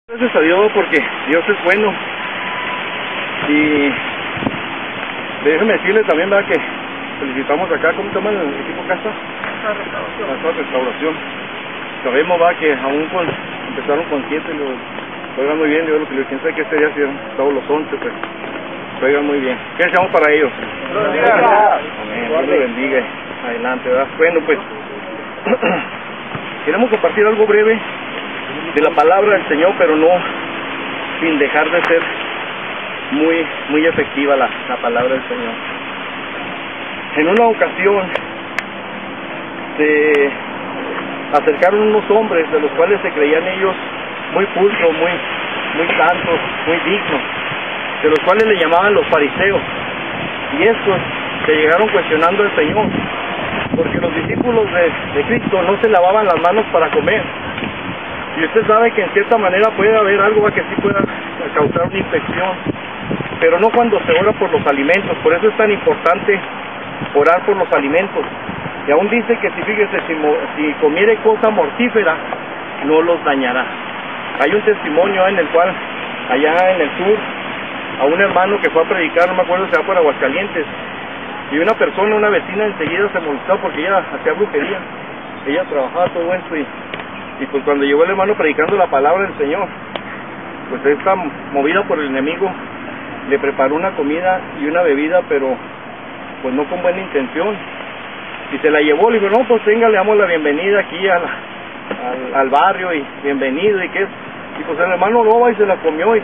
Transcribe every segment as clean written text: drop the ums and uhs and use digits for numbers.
Gracias a Dios, porque Dios es bueno. Y déjeme decirle también, ¿verdad?, que felicitamos acá, ¿cómo se llama el equipo casa? La restauración. Sabemos, va, que aún empezaron con 7, juegan muy bien. Yo lo que les pienso es que este día hicieron todos los 11, pues juegan muy bien. ¿Qué deseamos para ellos? Amén, Dios les bendiga. Adelante, ¿verdad? Bueno, pues queremos compartir algo breve de la palabra del Señor, pero no sin dejar de ser muy efectiva la palabra del Señor. En una ocasión se acercaron unos hombres de los cuales se creían ellos muy pulcros, muy santos, muy dignos, de los cuales le llamaban los fariseos. Y estos se llegaron cuestionando al Señor, porque los discípulos de Cristo no se lavaban las manos para comer. Y usted sabe que en cierta manera puede haber algo que sí pueda causar una infección, pero no cuando se ora por los alimentos. Por eso es tan importante orar por los alimentos. Y aún dice que si comiere cosa mortífera, no los dañará. Hay un testimonio en el cual, allá en el sur, a un hermano que fue a predicar, no me acuerdo si era por Aguascalientes, y una persona, una vecina, enseguida se molestó porque ella hacía brujería. Ella trabajaba todo esto y pues cuando llegó el hermano predicando la palabra del Señor, pues esta, movida por el enemigo, le preparó una comida y una bebida, pero pues no con buena intención, y se la llevó. Le dijo, no, pues venga, le damos la bienvenida aquí al barrio, y bienvenido, y qué es. Y pues el hermano lo va y se la comió,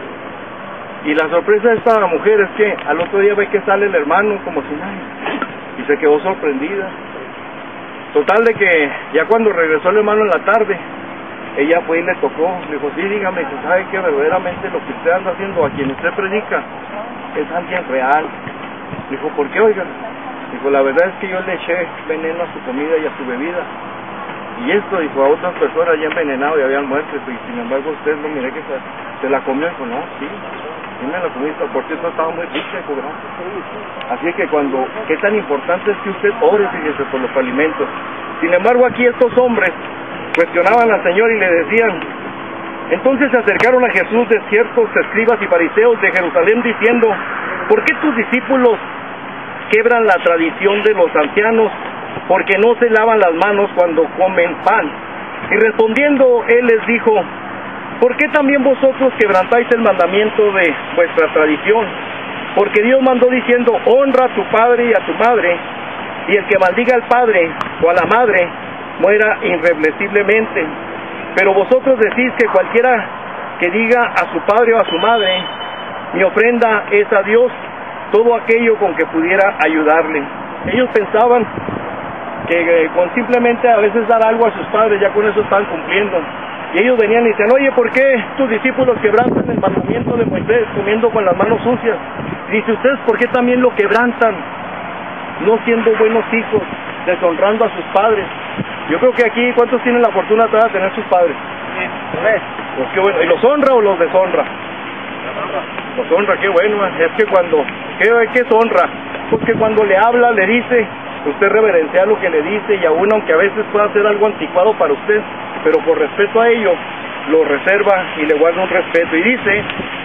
y la sorpresa de esta mujer es que al otro día ve que sale el hermano como si nada, y se quedó sorprendida. Total de que ya cuando regresó el hermano en la tarde, ella fue y le tocó, le dijo, sí, dígame, que sabe que verdaderamente lo que usted anda haciendo a quien usted predica es alguien real. Dijo, ¿por qué, oiga? Dijo, la verdad es que yo le eché veneno a su comida y a su bebida, y esto, dijo, a otras personas ya envenenado y habían muerto, y sin embargo usted lo miré que se la comió. Dijo, no, sí me la comí, por cierto estaba muy rica, dijo, gracias. Así que qué tan importante es que usted ore, fíjese, por los alimentos. Sin embargo, aquí estos hombres cuestionaban al Señor y le decían, entonces se acercaron a Jesús de ciertos escribas y fariseos de Jerusalén diciendo, ¿por qué tus discípulos quebran la tradición de los ancianos, porque no se lavan las manos cuando comen pan? Y respondiendo él les dijo, ¿por qué también vosotros quebrantáis el mandamiento de vuestra tradición? Porque Dios mandó diciendo, honra a tu padre y a tu madre, y el que maldiga al padre o a la madre muera irreversiblemente. Pero vosotros decís que cualquiera que diga a su padre o a su madre, mi ofrenda es a Dios, todo aquello con que pudiera ayudarle. Ellos pensaban que con simplemente a veces dar algo a sus padres, ya con eso están cumpliendo. Y ellos venían y decían, oye, ¿por qué tus discípulos quebrantan el mandamiento de Moisés comiendo con las manos sucias? Dice, ¿ustedes por qué también lo quebrantan? No siendo buenos hijos, deshonrando a sus padres. Yo creo que aquí, ¿cuántos tienen la fortuna de tener sus padres? Pues qué bueno. ¿Y los honra o los deshonra? Los honra, qué bueno. Es que ¿qué es honra? Pues que cuando le habla, le dice, usted reverencia lo que le dice, y aún aunque a veces pueda ser algo anticuado para usted, pero por respeto a ello, lo reserva y le guarda un respeto. Y dice,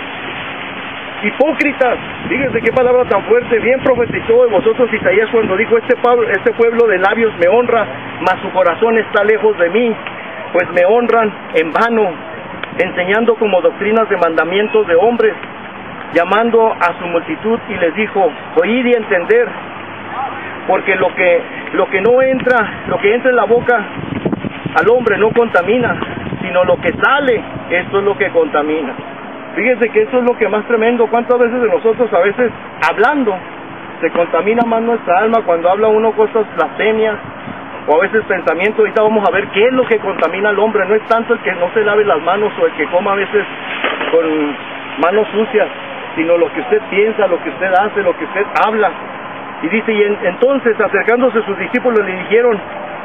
hipócritas, fíjense qué palabra tan fuerte, bien profetizó de vosotros Isaías cuando dijo, este pueblo de labios me honra, mas su corazón está lejos de mí, pues me honran en vano, enseñando como doctrinas de mandamientos de hombres, llamando a su multitud, y les dijo, oíd y entender, porque lo que entra en la boca al hombre no contamina, sino lo que sale, esto es lo que contamina. Fíjense que esto es lo que más tremendo. ¿Cuántas veces de nosotros, a veces hablando, se contamina más nuestra alma cuando habla uno cosas blasfemias, o a veces pensamientos? Ahorita vamos a ver qué es lo que contamina al hombre. No es tanto el que no se lave las manos o el que coma a veces con manos sucias, sino lo que usted piensa, lo que usted hace, lo que usted habla. Y dice, y entonces acercándose sus discípulos le dijeron,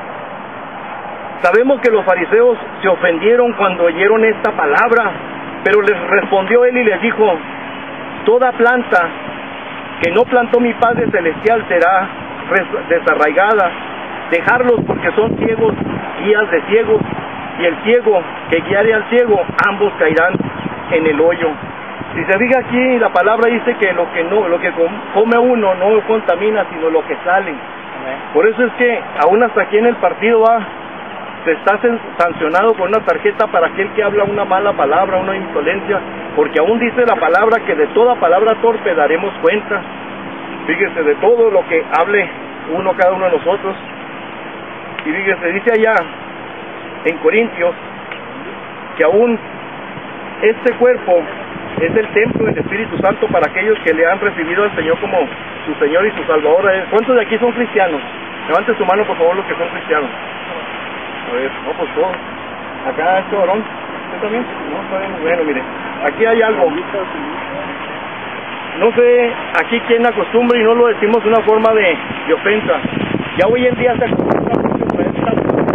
sabemos que los fariseos se ofendieron cuando oyeron esta palabra, pero les respondió él y les dijo, toda planta que no plantó mi Padre Celestial será desarraigada, dejarlos porque son ciegos, guías de ciegos. y el ciego que guiare al ciego, ambos caerán en el hoyo. Si se fija aquí, la palabra dice que lo que come uno no contamina, sino lo que sale. Por eso es que aún hasta aquí en el partido se está sancionado con una tarjeta para aquel que habla una mala palabra, una insolencia, porque aún dice la palabra que de toda palabra torpe daremos cuenta. Fíjese, de todo lo que hable cada uno de nosotros. Y fíjese, dice allá en Corintios que aún este cuerpo es el templo del Espíritu Santo para aquellos que le han recibido al Señor como su Señor y su Salvador. ¿Cuántos de aquí son cristianos? Levante su mano, por favor, los que son cristianos. A ver, no, pues todos. Acá este varón, ¿usted también? No, está bien, bueno, mire, aquí hay algo. No sé aquí quién acostumbra, y no lo decimos de una forma de ofensa. Ya hoy en día se acostumbra mucho con esta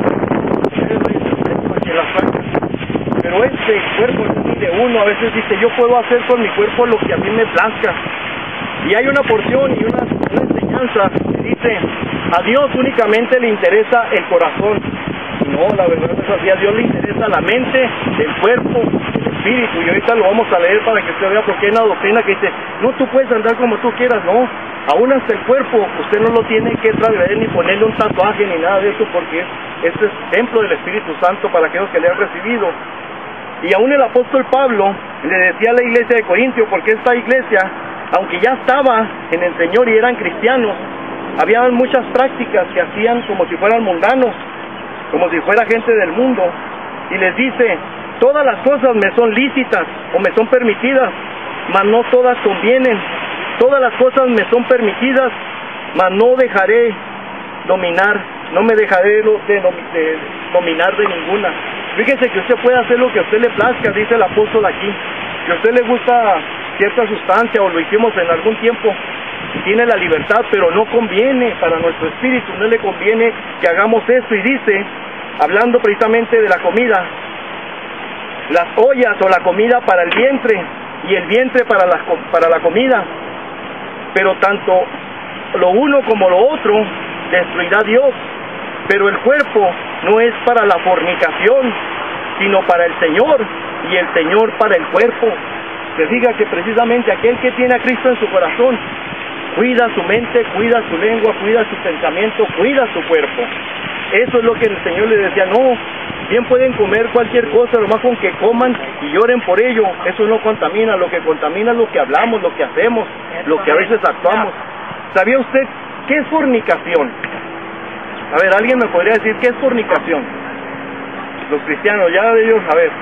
en las plantas. Pero este cuerpo de uno a veces dice, yo puedo hacer con mi cuerpo lo que a mí me plazca. Y hay una porción y una enseñanza que dice, a Dios únicamente le interesa el corazón. No, la verdad es así, a Dios le interesa la mente, el cuerpo, el espíritu. Y ahorita lo vamos a leer para que usted vea porque hay una doctrina que dice, no, tú puedes andar como tú quieras, no. Aún hasta el cuerpo, usted no lo tiene que traer ni ponerle un tatuaje ni nada de eso, porque este es templo del Espíritu Santo para aquellos que le han recibido. Y aún el apóstol Pablo le decía a la iglesia de Corintio, porque esta iglesia, aunque ya estaba en el Señor y eran cristianos, había muchas prácticas que hacían como si fueran mundanos, como si fuera gente del mundo, y les dice, todas las cosas me son lícitas o me son permitidas, mas no todas convienen. Todas las cosas me son permitidas, mas no dejaré dominar, no me dejaré dominar de ninguna. Fíjese que usted puede hacer lo que a usted le plazca, dice el apóstol aquí. Si a usted le gusta cierta sustancia o lo hicimos en algún tiempo, tiene la libertad, pero no conviene para nuestro espíritu, no le conviene que hagamos eso. Y dice, hablando precisamente de la comida, las ollas o la comida para el vientre y el vientre para la comida, pero tanto lo uno como lo otro destruirá Dios, pero el cuerpo no es para la fornicación, sino para el Señor, y el Señor para el cuerpo. Se diga que precisamente aquel que tiene a Cristo en su corazón cuida su mente, cuida su lengua, cuida su pensamiento, cuida su cuerpo. Eso es lo que el Señor le decía, no, bien pueden comer cualquier cosa, lo más con que coman y lloren por ello, eso no contamina. Lo que contamina es lo que hablamos, lo que hacemos, lo que a veces actuamos. ¿Sabía usted qué es fornicación? A ver, ¿alguien me podría decir qué es fornicación? Los cristianos, ya de ellos, a ver.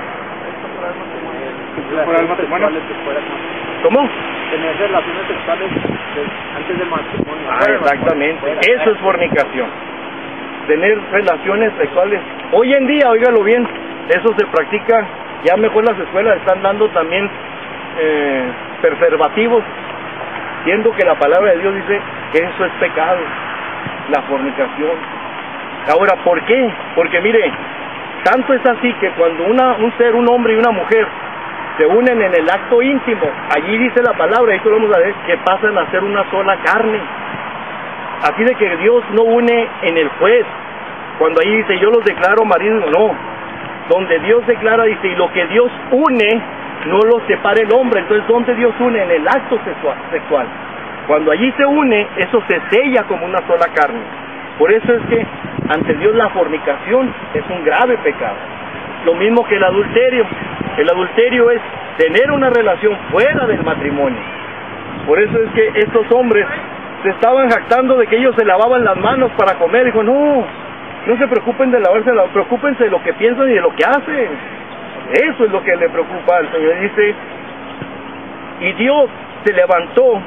¿Cómo? Tener relaciones sexuales antes del matrimonio. Exactamente, eso es fornicación. Tener relaciones sexuales. Hoy en día, óigalo bien, eso se practica, ya mejor las escuelas están dando también preservativos, siendo que la palabra de Dios dice que eso es pecado, la fornicación. Ahora, ¿por qué? Porque mire, tanto es así que cuando un hombre y una mujer se unen en el acto íntimo, allí dice la palabra, esto lo vamos a ver, que pasan a ser una sola carne. Así de que Dios no une en el juez, cuando ahí dice, yo los declaro marido, no. Donde Dios declara, dice, y lo que Dios une, no lo separa el hombre. Entonces, ¿dónde Dios une? En el acto sexual. Cuando allí se une, eso se sella como una sola carne. Por eso es que, ante Dios, la fornicación es un grave pecado. Lo mismo que el adulterio. El adulterio es tener una relación fuera del matrimonio. Por eso es que estos hombres se estaban jactando de que ellos se lavaban las manos para comer. Dijo, no se preocupen de lavarse, preocúpense de lo que piensan y de lo que hacen. Eso es lo que le preocupa al Señor. Dice, y Dios se levantó,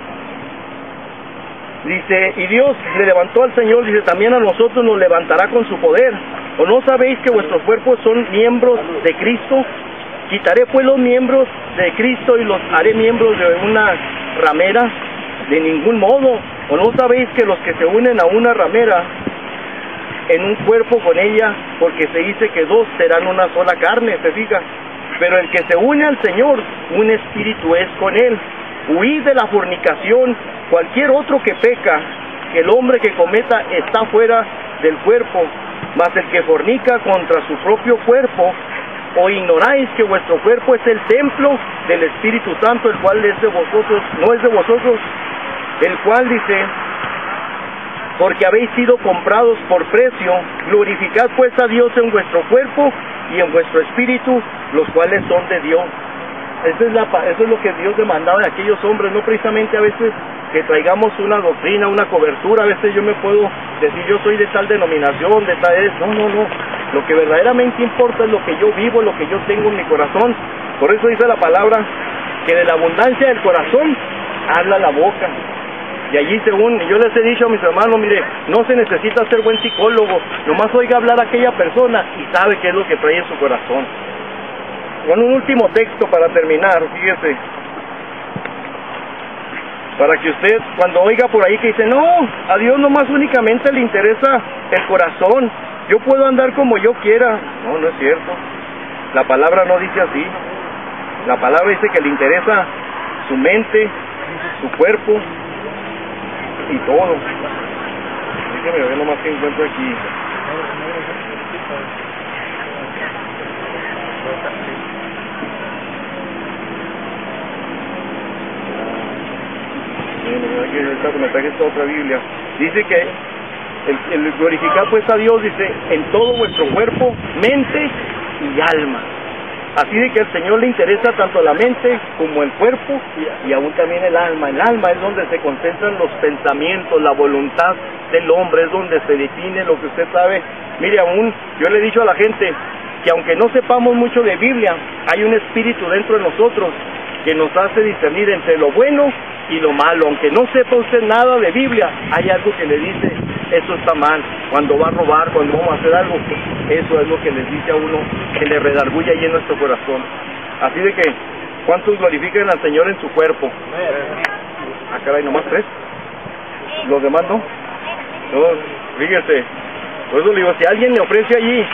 dice, y Dios le levantó al Señor, dice, también a nosotros nos levantará con su poder. ¿O no sabéis que vuestros cuerpos son miembros de Cristo? Quitaré pues los miembros de Cristo y los haré miembros de una ramera. De ningún modo. ¿O no sabéis que los que se unen a una ramera en un cuerpo con ella, porque se dice que dos serán una sola carne, se fija? Pero el que se une al Señor, un espíritu es con él. Huid de la fornicación. Cualquier otro que peca, que el hombre que cometa está fuera del cuerpo, Mas el que fornica contra su propio cuerpo, ¿o ignoráis que vuestro cuerpo es el templo del Espíritu Santo, el cual es de vosotros, no es de vosotros, el cual dice, porque habéis sido comprados por precio? Glorificad pues a Dios en vuestro cuerpo y en vuestro espíritu, los cuales son de Dios. Eso es lo que Dios demandaba de aquellos hombres, no precisamente a veces que traigamos una doctrina, una cobertura. A veces yo me puedo decir, yo soy de tal denominación, de tal... No. Lo que verdaderamente importa es lo que yo vivo, lo que yo tengo en mi corazón. Por eso dice la palabra que de la abundancia del corazón habla la boca. Y allí, según yo les he dicho a mis hermanos, mire, no se necesita ser buen psicólogo, nomás oiga hablar a aquella persona y sabe qué es lo que trae en su corazón. Con un último texto para terminar, fíjese, para que usted, cuando oiga por ahí que dice, no, a Dios nomás únicamente le interesa el corazón, yo puedo andar como yo quiera. No, no es cierto. La palabra no dice así. La palabra dice que le interesa su mente, su cuerpo y todo. Déjeme ver nomás que encuentro aquí. Me traje esta otra Biblia. Dice que el glorificar pues a Dios, dice, en todo vuestro cuerpo, mente y alma. Así de que al Señor le interesa tanto la mente como el cuerpo y aún también el alma. El alma es donde se concentran los pensamientos, la voluntad del hombre, es donde se define lo que usted sabe. Mire, aún yo le he dicho a la gente que aunque no sepamos mucho de Biblia, hay un espíritu dentro de nosotros que nos hace discernir entre lo bueno y lo malo. Aunque no sepa usted nada de Biblia, hay algo que le dice, eso está mal. Cuando va a robar, cuando vamos a hacer algo, eso es lo que les dice a uno, que le redarguye ahí en nuestro corazón. Así de que, ¿cuántos glorifican al Señor en su cuerpo? Ah, caray, nomás 3. Los demás no. No, fíjese. Por eso le digo, si alguien le ofrece allí,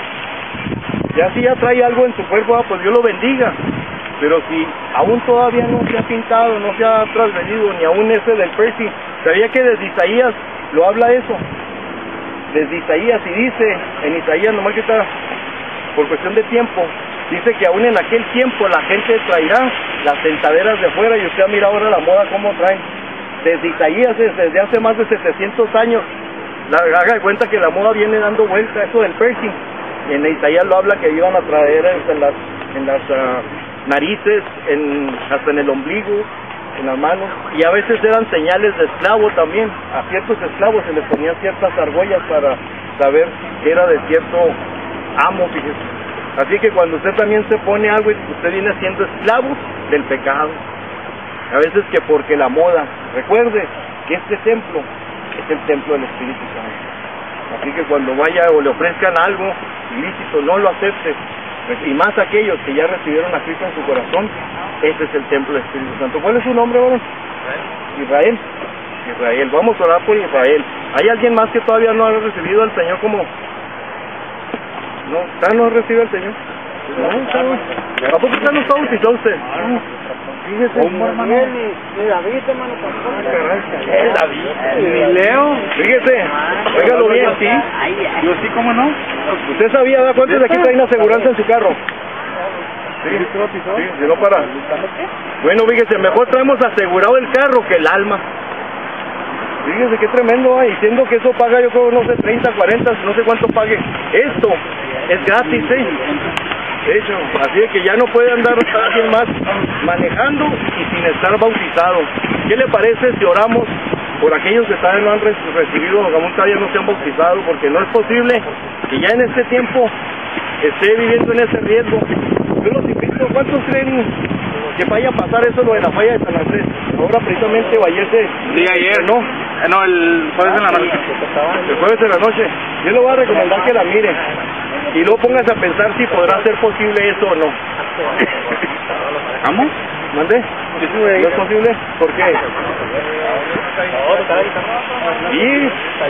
ya si ya trae algo en su cuerpo, pues Dios lo bendiga. Pero si aún todavía no se ha pintado, no se ha trasvenido, ni aún ese del Percy, ¿sabía que desde Isaías lo habla eso? Desde Isaías, y dice en Isaías, nomás que está por cuestión de tiempo, dice que aún en aquel tiempo la gente traerá las sentaderas de afuera, y usted mira ahora la moda cómo traen. Desde Isaías, desde hace más de 700 años, haga de cuenta que la moda viene dando vuelta, eso del Percy. Y en Isaías lo habla que iban a traer en las narices, hasta en el ombligo, en las manos, y a veces eran señales de esclavo también. A ciertos esclavos se les ponían ciertas argollas para saber que era de cierto amo, fíjese. Así que cuando usted también se pone algo, usted viene siendo esclavo del pecado. A veces que porque la moda, recuerde que este templo es el templo del Espíritu Santo. Así que cuando vaya o le ofrezcan algo ilícito, no lo acepte. Y más aquellos que ya recibieron a Cristo en su corazón, ese es el templo del Espíritu Santo. ¿Cuál es su nombre, varón? Israel. Israel. Vamos a orar por Israel. ¿Hay alguien más que todavía no ha recibido al Señor como...? ¿No? ¿No ha recibido al Señor? No. ¿A poco usted no está bautizado usted? Fíjese, hermano. Ni David, hermano, ¿Es David? Ni Leo. Fíjese, óigalo bien, ¿sí? Yo sí, ¿cómo no? ¿Usted sabía cuántos de aquí traen aseguranza en su carro? Sí, si no para. Bueno, fíjese, mejor traemos asegurado el carro que el alma. Fíjese qué tremendo, diciendo que eso paga, yo creo, no sé, 30, 40, no sé cuánto pague. Esto es gratis, ¿eh? De hecho, así de que ya no puede andar alguien más manejando y sin estar bautizado. ¿Qué le parece si oramos por aquellos que todavía no han recibido, o aún todavía no se han bautizado? Porque no es posible que ya en este tiempo esté viviendo en ese riesgo. Yo los invito, ¿cuántos creen que vaya a pasar eso lo de la falla de San Andrés? Ahora precisamente o ayer ayer, no, el jueves en la noche. El jueves en la noche. Yo le voy a recomendar que la mire y luego póngase a pensar si podrá ser posible eso o no. ¿Vamos? ¿Mande? ¿No es posible? ¿Por qué? Sí.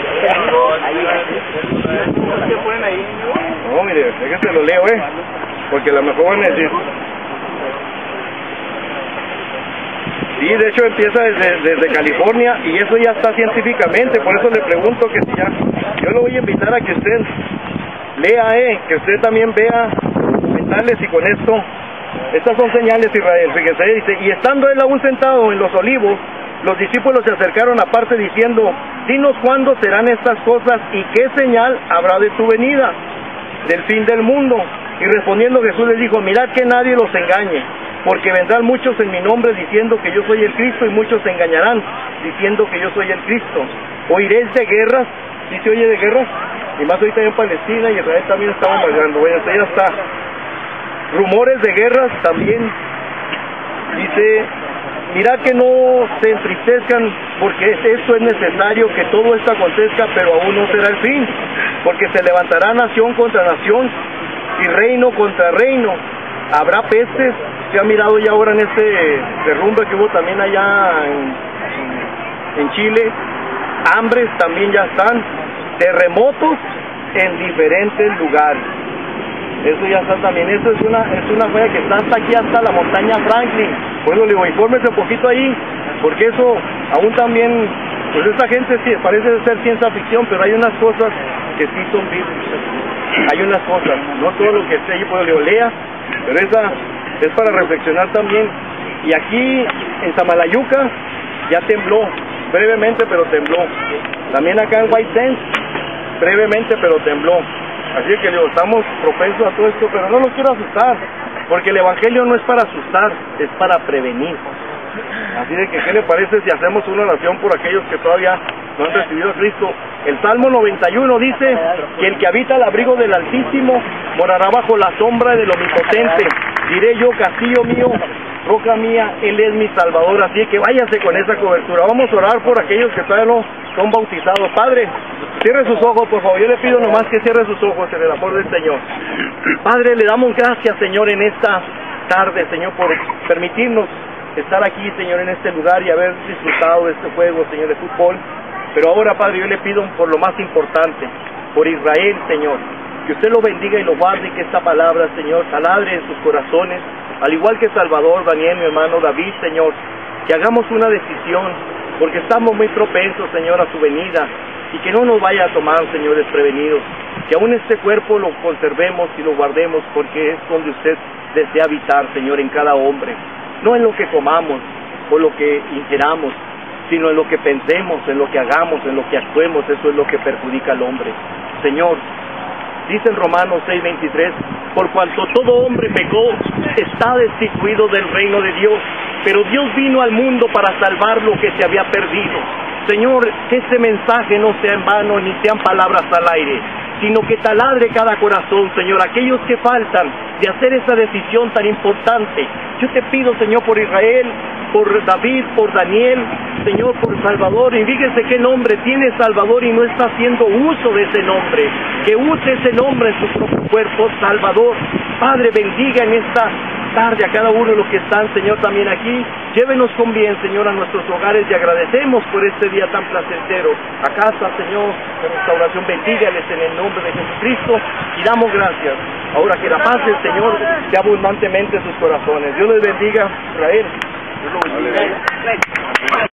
No, mire, déjense lo leo, porque a lo mejor van a decir. Sí, de hecho empieza desde California y eso ya está científicamente, por eso le pregunto que si ya. Yo lo voy a invitar a que usted Lea, que usted también vea documentales y con esto, estas son señales, Israel, fíjese, dice, y estando él aún sentado en los olivos, los discípulos se acercaron aparte diciendo, dinos cuándo serán estas cosas y qué señal habrá de tu venida, del fin del mundo. Y respondiendo Jesús les dijo, mirad que nadie los engañe, porque vendrán muchos en mi nombre diciendo que yo soy el Cristo, y muchos se engañarán diciendo que yo soy el Cristo. Oiréis de guerras, ¿sí se oye de guerras? Y más ahorita en Palestina y Israel también está bombardeando, bueno, ya está. Rumores de guerras también, dice, mirad que no se entristezcan, porque esto es necesario que todo esto acontezca, pero aún no será el fin, porque se levantará nación contra nación, y reino contra reino. Habrá pestes, se ha mirado ya ahora en este derrumbe que hubo también allá en Chile, hambres también ya están, terremotos en diferentes lugares. Eso ya está también, eso es una falla que está hasta aquí, hasta la montaña Franklin. Bueno, le digo, infórmese un poquito ahí, porque eso aún también, pues esta gente sí, parece ser ciencia ficción, pero hay unas cosas que sí son bíblicas. Hay unas cosas, no todo lo que esté ahí, pues le digo, lea, pero esa es para reflexionar también. Y aquí en Samalayuca ya tembló, brevemente, pero tembló. También acá en White Sands, brevemente, pero tembló. Así que digo, estamos propensos a todo esto, pero no los quiero asustar, porque el Evangelio no es para asustar, es para prevenir. Así de que, ¿qué le parece si hacemos una oración por aquellos que todavía no han recibido a Cristo? El Salmo 91 dice que el que habita el abrigo del Altísimo morará bajo la sombra del Omnipotente. Diré yo, castillo mío, roca mía, Él es mi Salvador. Así que váyase con esa cobertura. Vamos a orar por aquellos que todavía no son bautizados. Padre, cierre sus ojos, por favor. Yo le pido nomás que cierre sus ojos en el amor del Señor. Padre, le damos gracias, Señor, en esta tarde, Señor, por permitirnos estar aquí, Señor, en este lugar y haber disfrutado de este juego, Señor, de fútbol. Pero ahora, Padre, yo le pido por lo más importante, por Israel, Señor, que usted lo bendiga y lo guarde, y que esta palabra, Señor, taladre en sus corazones, al igual que Salvador, Daniel, mi hermano David, Señor, que hagamos una decisión, porque estamos muy propensos, Señor, a su venida, y que no nos vaya a tomar, Señor, desprevenidos, que aún este cuerpo lo conservemos y lo guardemos, porque es donde usted desea habitar, Señor, en cada hombre, no en lo que comamos o lo que ingeramos, sino en lo que pensemos, en lo que hagamos, en lo que actuemos. Eso es lo que perjudica al hombre. Señor, dice en Romanos 6:23, por cuanto todo hombre pecó, está destituido del reino de Dios, pero Dios vino al mundo para salvar lo que se había perdido. Señor, que este mensaje no sea en vano, ni sean palabras al aire, sino que taladre cada corazón, Señor, aquellos que faltan de hacer esa decisión tan importante. Yo te pido, Señor, por Israel, por David, por Daniel, Señor, por Salvador, y fíjese qué nombre tiene Salvador y no está haciendo uso de ese nombre, que use ese nombre en su propio cuerpo, Salvador. Padre, bendiga en esta tarde a cada uno de los que están, Señor, también aquí. Llévenos con bien, Señor, a nuestros hogares, y agradecemos por este día tan placentero. A casa, Señor, de restauración, bendígales en el nombre de Jesucristo, y damos gracias. Ahora que la paz del Señor sea abundantemente en sus corazones. Dios les bendiga, Israel. Dios los bendiga.